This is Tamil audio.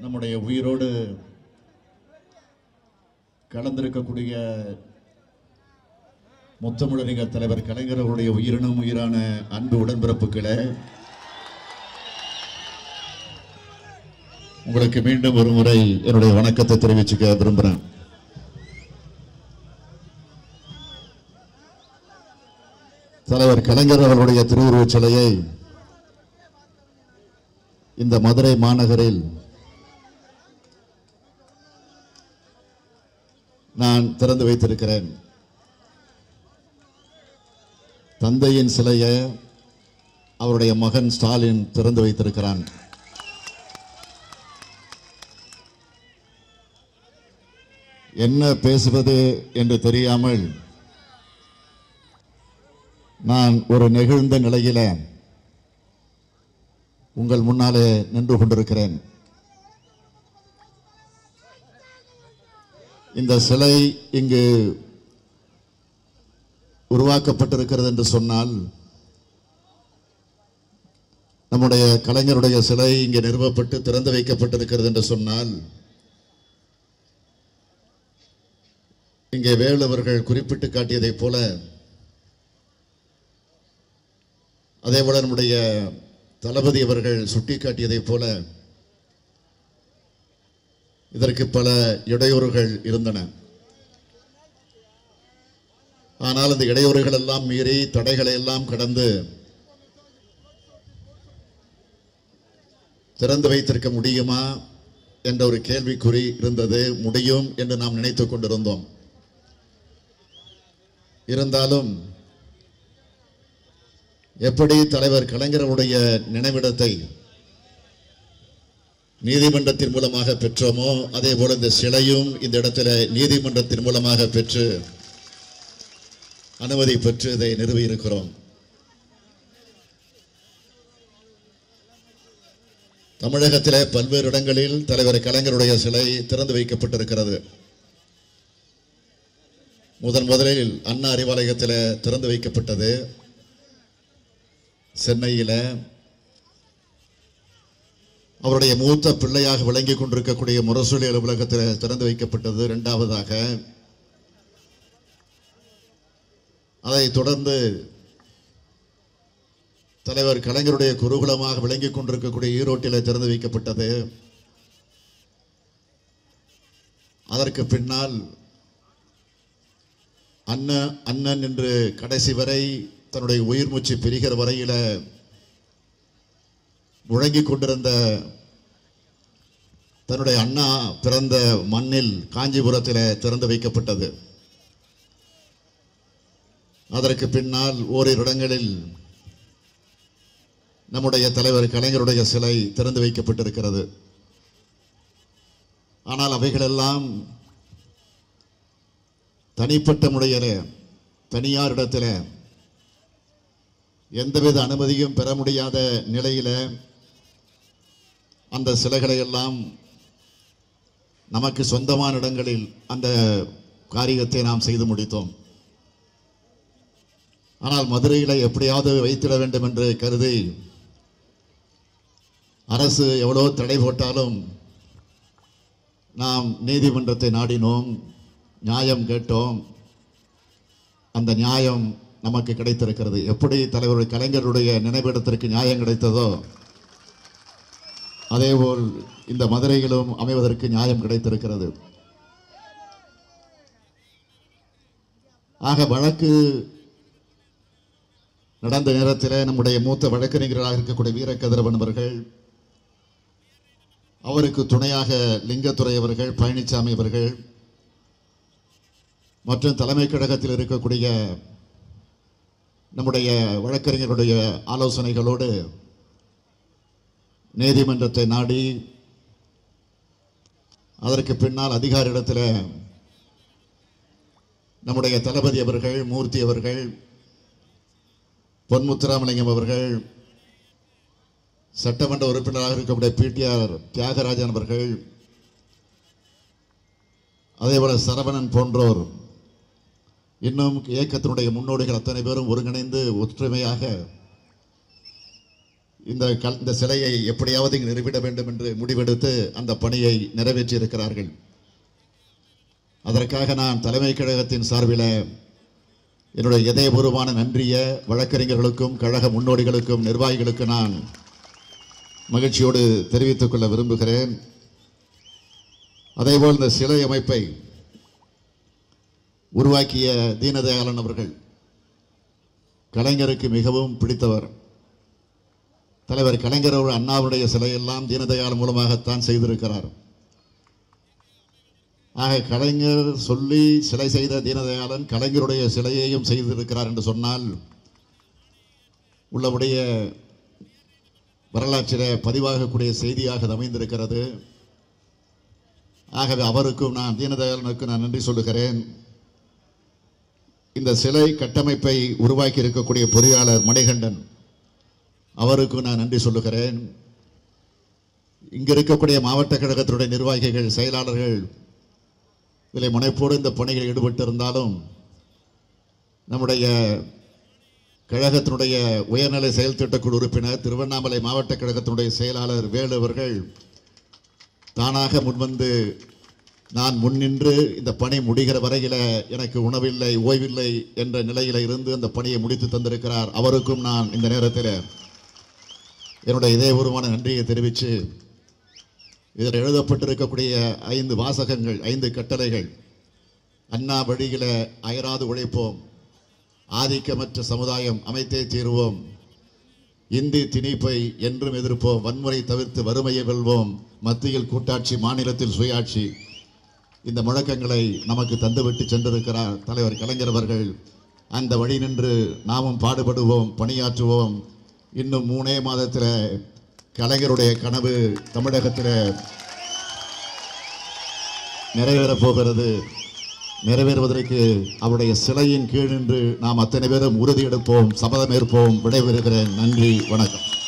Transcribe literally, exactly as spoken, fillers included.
நம்முடைய உயிரோடு கலந்திருக்கக்கூடிய முத்தமிழறிஞர் தலைவர் கலைஞர் அவருடைய உயிரினும் உயிரான அன்பு உடன்பிறப்புகளே, உங்களுக்கு மீண்டும் ஒரு முறை என்னுடைய வணக்கத்தை தெரிவிச்சுக்க விரும்புகிறேன். தலைவர் கலைஞர் அவர்களுடைய திருவுருவச் சிலையை இந்த மதுரை மாநகரில் நான் திறந்து வைத்திருக்கிறேன். தந்தையின் சிலையை அவருடைய மகன் ஸ்டாலின் திறந்து வைத்திருக்கிறான். என்ன பேசுவது என்று தெரியாமல் நான் ஒரு நெகிழ்ந்த நிலையில உங்கள் முன்னாலே நின்று கொண்டிருக்கிறேன். இந்த சிலை இங்கு உருவாக்கப்பட்டிருக்கிறது என்று சொன்னால், நம்முடைய கலைஞருடைய சிலை இங்கே நிறுவப்பட்டு திறந்து வைக்கப்பட்டிருக்கிறது என்று சொன்னால், இங்கே வேலு அவர்கள் குறிப்பிட்டு காட்டியதைப் போல, அதேபோல நம்முடைய தளபதி அவர்கள் சுட்டிக்காட்டியதைப் போல இதற்கு பல இடையூறுகள் இருந்தன. ஆனால் அந்த இடையூறுகள் எல்லாம் மீறி, தடைகளை எல்லாம் கடந்து திறந்து வைத்திருக்க முடியுமா என்ற ஒரு கேள்விக்குறி இருந்தது. முடியும் என்று நாம் நினைத்துக் கொண்டிருந்தோம். இருந்தாலும் எப்படி தலைவர் கலைஞருடைய நினைவிடத்தை நீதிமன்றத்தின் மூலமாக பெற்றோமோ, அதே போல இந்த சிலையும் இந்த இடத்துல நீதிமன்றத்தின் மூலமாக பெற்று அனுமதி பெற்று இதை நிறுவி இருக்கிறோம். தமிழகத்திலே பல்வேறு இடங்களில் தலைவர் கலைஞருடைய சிலை திறந்து வைக்கப்பட்டிருக்கிறது. முதன் முதலில் அண்ணா அறிவாலயத்தில் திறந்து வைக்கப்பட்டது. சென்னையில் அவருடைய மூத்த பிள்ளையாக விளங்கிக் கொண்டிருக்கக்கூடிய முரசொலி அலுவலகத்தில் திறந்து வைக்கப்பட்டது. இரண்டாவதாக அதை தொடர்ந்து தலைவர் கலைஞருடைய குருகுலமாக விளங்கிக் கொண்டிருக்கக்கூடிய ஈரோட்டில் திறந்து வைக்கப்பட்டது. அதற்கு பின்னால் அண்ணன் அண்ணன் என்று கடைசி வரை தன்னுடைய உயிர் மூச்சு பிரிகிற வரையில முழங்கிக் கொண்டிருந்த தன்னுடைய அண்ணா பிறந்த மண்ணில் காஞ்சிபுரத்தில் திறந்து வைக்கப்பட்டது. அதற்கு பின்னால் ஓரிரு இடங்களில் நம்முடைய தலைவர் கலைஞருடைய சிலை திறந்து வைக்கப்பட்டிருக்கிறது. ஆனால் அவைகளெல்லாம் தனிப்பட்ட முறையில் தனியார் இடத்தில் எந்தவித அனுமதியும் பெற முடியாத நிலையில் அந்த சிலைகளை எல்லாம் நமக்கு சொந்தமான இடங்களில் அந்த காரியத்தை நாம் செய்து முடித்தோம். ஆனால் மதுரையில் எப்படியாவது வைத்திட வேண்டும் என்று கருதி அரசு எவ்வளோ தடை போட்டாலும் நாம் நீதிமன்றத்தை நாடினோம், நியாயம் கேட்டோம். அந்த நியாயம் நமக்கு கிடைத்திருக்கிறது. எப்படி தலைவர் கலைஞருடைய நினைவிடத்திற்கு நியாயம் கிடைத்ததோ, அதேபோல் இந்த மதுரையிலும் அமைவதற்கு நியாயம் கிடைத்திருக்கிறது. ஆக வழக்கு நடந்த நேரத்தில் நம்முடைய மூத்த வழக்கறிஞர்களாக இருக்கக்கூடிய வீரகதிரவன் அவர்கள், அவருக்கு துணையாக லிங்கத்துறை அவர்கள், பழனிசாமி அவர்கள் மற்றும் தலைமை கழகத்தில் இருக்கக்கூடிய நம்முடைய வழக்கறிஞருடைய ஆலோசனைகளோடு நீதிமன்றத்தை நாடி, அதற்கு பின்னால் அதிகாரியிடத்தில் நம்முடைய தளபதி அவர்கள், மூர்த்தி அவர்கள், பொன்முத்துராமலிங்கம் அவர்கள், சட்டமன்ற உறுப்பினராக இருக்கக்கூடிய பிடிஆர் தியாகராஜன் அவர்கள், அதேபோல சரவணன் போன்றோர், இன்னும் இயக்கத்தினுடைய முன்னோடிகள் அத்தனை பேரும் ஒருங்கிணைந்து ஒற்றுமையாக இந்த கல் இந்த சிலையை எப்படியாவது இங்கு நிறுவிட வேண்டும் என்று முடிவெடுத்து அந்த பணியை நிறைவேற்றி இருக்கிறார்கள். அதற்காக நான் தலைமை கழகத்தின் சார்பில் என்னுடைய இதயபூர்வமான நன்றிய வழக்கறிஞர்களுக்கும் கழக முன்னோடிகளுக்கும் நிர்வாகிகளுக்கு நான் மகிழ்ச்சியோடு தெரிவித்துக் கொள்ள விரும்புகிறேன். அதேபோல் இந்த சிலை அமைப்பை உருவாக்கிய தீனதயாளன் அவர்கள் கலைஞருக்கு மிகவும் பிடித்தவர். தலைவர் கலைஞர் அவர்கள் அண்ணாவுடைய சிலையெல்லாம் தீனதயாளன் மூலமாகத்தான் செய்திருக்கிறார். ஆக கலைஞர் சொல்லி சிலை செய்த தீனதயாளன் கலைஞருடைய சிலையையும் செய்திருக்கிறார் என்று சொன்னால் உள்ளபடிய வரலாற்றில் பதிவாகக்கூடிய செய்தியாக அது அமைந்திருக்கிறது. ஆகவே அவருக்கும் நான் தீனதயாளனுக்கு நான் நன்றி சொல்லுகிறேன். இந்த சிலை கட்டமைப்பை உருவாக்கி இருக்கக்கூடிய பொறியாளர் மணிகண்டன் அவருக்கு நான் நன்றி சொல்லுகிறேன். இங்கு இருக்கக்கூடிய மாவட்ட கழகத்தினுடைய நிர்வாகிகள் செயலாளர்கள் இதில் முனைப்போடு இந்த பணியில் ஈடுபட்டிருந்தாலும் நம்முடைய கழகத்தினுடைய உயர்நிலை செயல் திட்டக்குழு உறுப்பினர் திருவண்ணாமலை மாவட்ட கழகத்தினுடைய செயலாளர் வேலு அவர்கள் தானாக முன்வந்து நான் முன்னின்று இந்த பணி முடிகிற வரையில் எனக்கு உணவில்லை ஓய்வில்லை என்ற நிலையில் இருந்து அந்த பணியை முடித்து தந்திருக்கிறார். அவருக்கும் நான் இந்த நேரத்தில் என்னுடைய இதயபூர்வமான நன்றியை தெரிவித்து இதில் எழுதப்பட்டிருக்கக்கூடிய ஐந்து வாசகங்கள் ஐந்து கட்டளைகள் அண்ணா வழியில அயராது உழைப்போம், ஆதிக்கமற்ற சமுதாயம் அமைத்தே தீருவோம், இந்தி திணிப்பை என்றும் எதிர்ப்போம், வன்முறை தவிர்த்து வறுமையை வெல்வோம், மத்தியில் கூட்டாட்சி மாநிலத்தில் சுயாட்சி, இந்த முழக்கங்களை நமக்கு தந்துவிட்டு சென்றிருக்கிறார் தலைவர் கலைஞர் அவர்கள். அந்த வழி நின்று நாமும் பாடுபடுவோம், பணியாற்றுவோம். இன்னும் மூணே மாதத்தில் கலைஞருடைய கனவு தமிழகத்தில் நிறைவேறப் போகிறது. நிறைவேறுவதற்கு அவருடைய சிலையின் கீழ் நின்று நாம் அத்தனை பேரும் உறுதியெடுப்போம், சபதமேற்போம். விடைபெறுகிறேன். நன்றி, வணக்கம்.